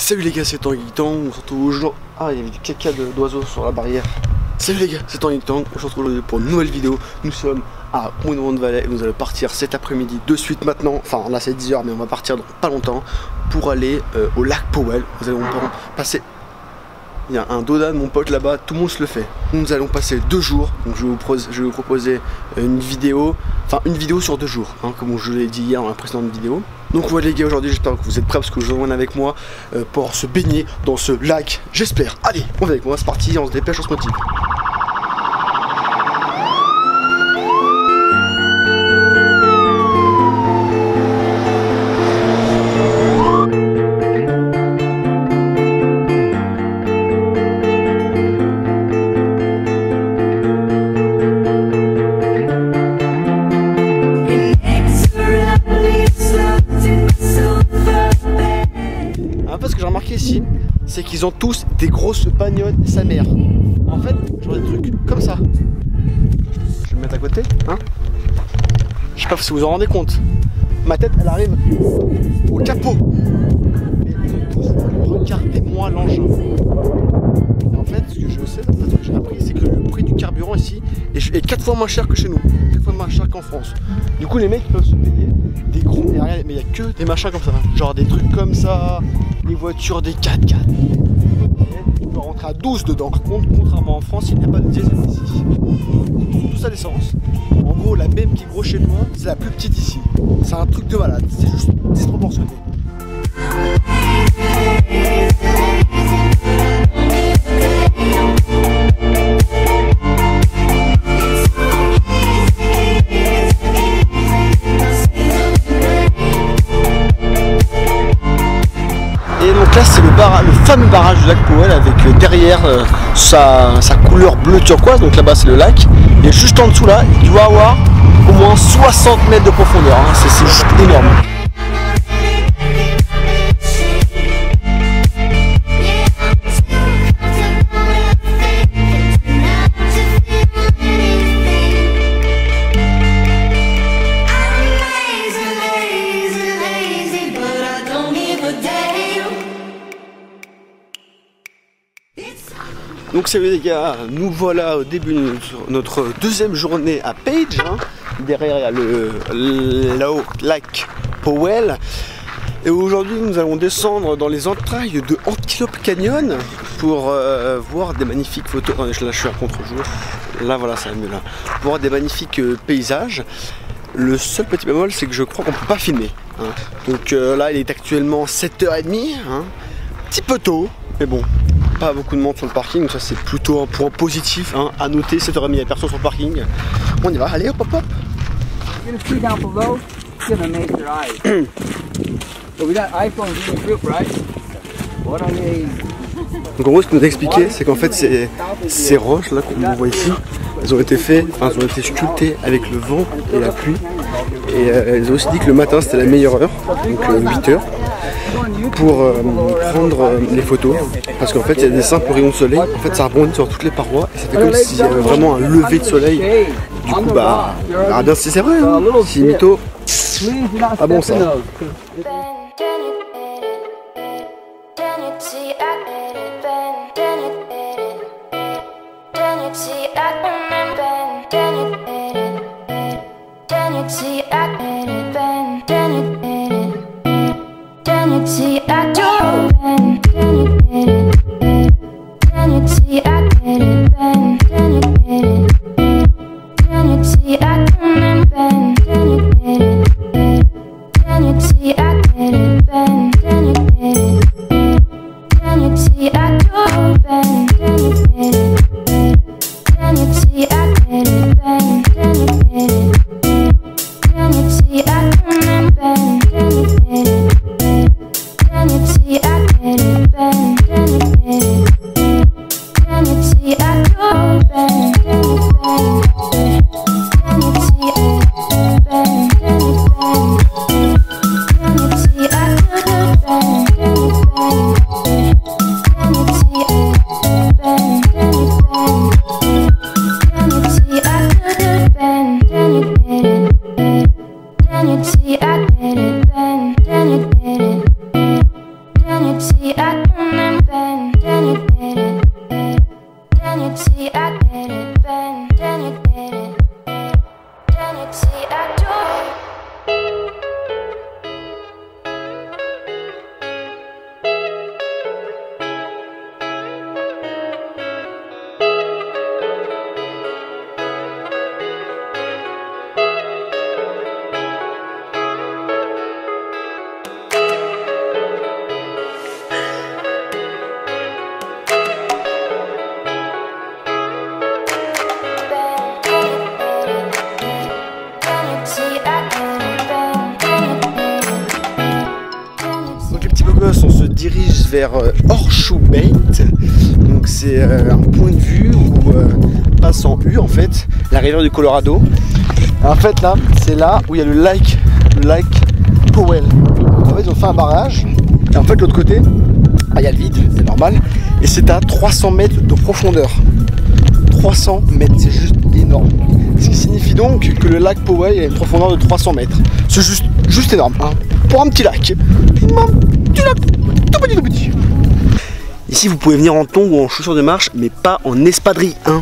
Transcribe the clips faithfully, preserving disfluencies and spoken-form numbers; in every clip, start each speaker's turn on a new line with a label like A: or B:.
A: Salut les gars, c'est Tanguy Tang, on se retrouve aujourd'hui. Ah, il y avait du caca d'oiseaux sur la barrière. Salut les gars, c'est Tanguy Tang, on se retrouve aujourd'hui pour une nouvelle vidéo. Nous sommes à Montauban-de-Valais, nous allons partir cet après-midi de suite maintenant. Enfin, là c'est dix heures, mais on va partir dans pas longtemps pour aller euh, au lac Powell. Nous allons passer. Il y a un doda de mon pote là-bas, tout le monde se le fait. Nous allons passer deux jours, donc je vais vous, je vais vous proposer une vidéo, enfin une vidéo sur deux jours, hein, comme je l'ai dit hier dans la précédente vidéo. Donc voilà les gars, aujourd'hui j'espère que vous êtes prêts parce que je vous emmène avec moi euh, pour se baigner dans ce lac, j'espère. Allez, on va avec moi, c'est parti, on se dépêche, on se motive. Ici, c'est qu'ils ont tous des grosses bagnoles sa mère. En fait, j'aurais des trucs comme ça. Je vais me mettre à côté, hein. Je sais pas si vous vous en rendez compte. Ma tête, elle arrive au capot. Mais ils ont tous, regardez-moi l'engin. Et en fait, ce que je sais, ce que j'ai appris, c'est que le prix du carburant ici est quatre fois moins cher que chez nous, quatre fois moins cher qu'en France. Du coup, les mecs peuvent se payer des gros, mais il n'y a que des machins comme ça, genre des trucs comme ça. Les voitures des quatre quatre. On peut rentrer à douze dedans. Par contre, contrairement en France, il n'y a pas de diesel ici. Tout ça l'essence. En gros, la B M qui est gros chez toi, c'est la plus petite ici. C'est un truc de malade. C'est juste disproportionné. Là c'est le, le fameux barrage du lac Powell avec euh, derrière euh, sa, sa couleur bleu turquoise, donc là-bas c'est le lac, et juste en dessous là il doit avoir au moins soixante mètres de profondeur, hein. C'est juste énorme. Donc salut les gars, nous voilà au début de notre deuxième journée à Page, hein. Derrière il y a le, le lac Powell. Et aujourd'hui nous allons descendre dans les entrailles de Antelope Canyon pour euh, voir des magnifiques photos. Là je suis à contre-jour, là voilà ça va mieux là. Pour voir des magnifiques euh, paysages. Le seul petit bémol c'est que je crois qu'on ne peut pas filmer, hein. Donc euh, là il est actuellement sept heures trente, hein. Petit peu tôt, mais bon. Pas beaucoup de monde sur le parking, donc ça c'est plutôt un point positif, hein, à noter. Sept heures trente, il n'y a personne sur le parking. On y va, allez hop hop hop. Donc en gros ce qu'il nous a expliqué c'est qu'en fait ces, ces roches là qu'on voit ici, elles ont été faites, enfin elles ont été sculptées avec le vent et la pluie. Et euh, elles ont aussi dit que le matin c'était la meilleure heure, donc euh, huit heures. Pour euh, prendre euh, les photos, parce qu'en fait il y a des simples rayons de soleil, en fait ça rebondit sur toutes les parois et ça fait comme s'il y avait vraiment un lever de soleil. Du coup bah, ah bien si c'est vrai, hein. Si mytho, ah bon ça.
B: See, I do bend, can you get it? Can you see I get it? Bend, can you get it? Can you see I can bend? Can you get it? Can you see I get it? Bend, can you get it? Can you see I do bend? Can you get it? Can you see I get it? Bend, can you get it? Can you see I can bend? Can you get it? Can you see I get it, bend, can you get it? Can you see I do bend, can you bend? Can you see
A: bus, on se dirige vers euh, Horseshoe Bend. Donc c'est euh, un point de vue où euh, passe en U en fait la rivière du Colorado. Et en fait là, c'est là où il y a le lac, le lac Powell. En fait ils ont fait un barrage et en fait de l'autre côté, ah, il y a le vide, c'est normal. Et c'est à trois cents mètres de profondeur. trois cents mètres, c'est juste énorme. Ce qui signifie donc que le lac Powell a une profondeur de trois cents mètres. C'est juste, juste énorme, hein. Pour un petit lac. Un petit lac, tout petit, tout petit. Ici, vous pouvez venir en tongs ou en chaussures de marche, mais pas en espadrille, hein.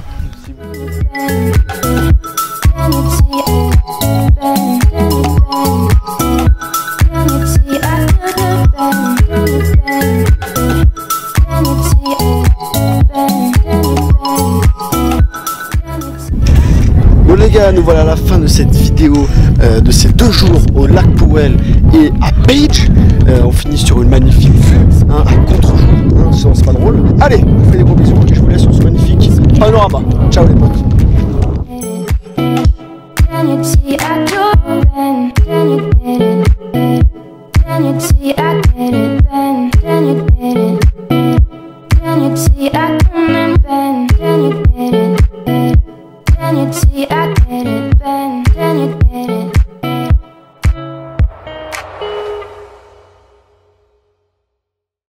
A: Bon les gars, nous voilà à la fin de cette vidéo euh, de ces deux jours au lac Powell et à Page. Euh, on finit sur une magnifique vue, hein, à contre-jour, hein, sinon c'est pas drôle. Allez, je vous fais des gros bisous et je vous laisse sur ce magnifique panorama. Ciao les potes.
B: See